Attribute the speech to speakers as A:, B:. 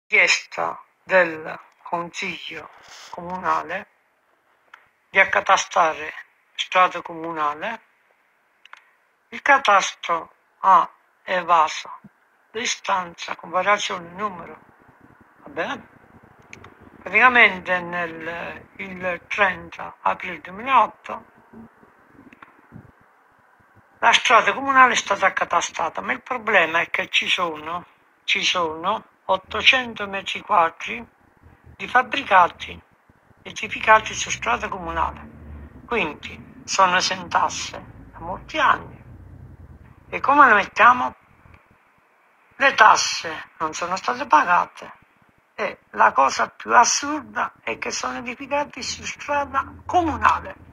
A: richiesta del Consiglio Comunale di accatastare strada comunale. Il Catastro ha evaso l'istanza con variazione numero. Vabbè. Praticamente il 30 aprile 2008 la strada comunale è stata accatastata, ma il problema è che ci sono 800 metri quadri di fabbricati edificati su strada comunale, quindi sono esentasse da molti anni. E come le mettiamo? Le tasse non sono state pagate e la cosa più assurda è che sono edificati su strada comunale.